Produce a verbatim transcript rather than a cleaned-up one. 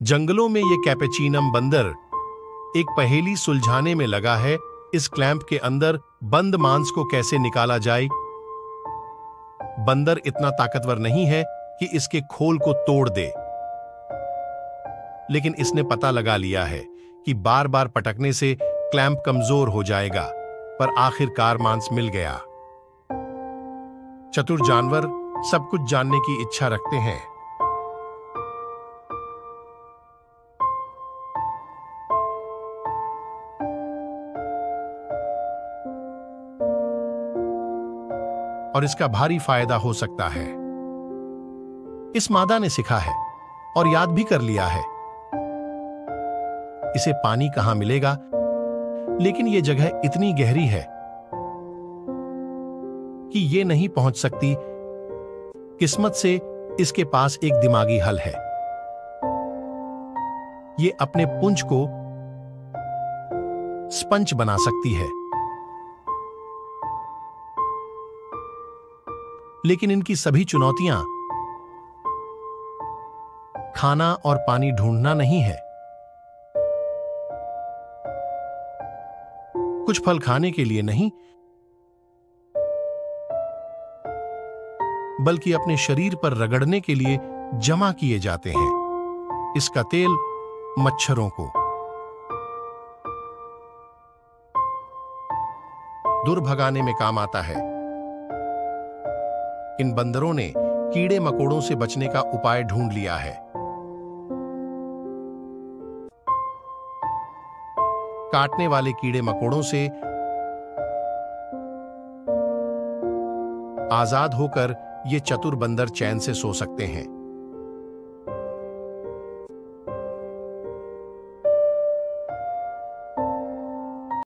जंगलों में ये कैपेचिनम बंदर एक पहेली सुलझाने में लगा है। इस क्लैंप के अंदर बंद मांस को कैसे निकाला जाए। बंदर इतना ताकतवर नहीं है कि इसके खोल को तोड़ दे, लेकिन इसने पता लगा लिया है कि बार बार पटकने से क्लैंप कमजोर हो जाएगा। पर आखिरकार मांस मिल गया। चतुर जानवर सब कुछ जानने की इच्छा रखते हैं। और इसका भारी फायदा हो सकता है। इस मादा ने सीखा है और याद भी कर लिया है। इसे पानी कहां मिलेगा, लेकिन यह जगह इतनी गहरी है कि यह नहीं पहुंच सकती। किस्मत से इसके पास एक दिमागी हल है। यह अपने पुंज को स्पंज बना सकती है, लेकिन इनकी सभी चुनौतियां खाना और पानी ढूंढना नहीं है। कुछ फल खाने के लिए नहीं, बल्कि अपने शरीर पर रगड़ने के लिए जमा किए जाते हैं। इसका तेल मच्छरों को दूर भगाने में काम आता है। इन बंदरों ने कीड़े मकोड़ों से बचने का उपाय ढूंढ लिया है। काटने वाले कीड़े मकोड़ों से आजाद होकर ये चतुर बंदर चैन से सो सकते हैं।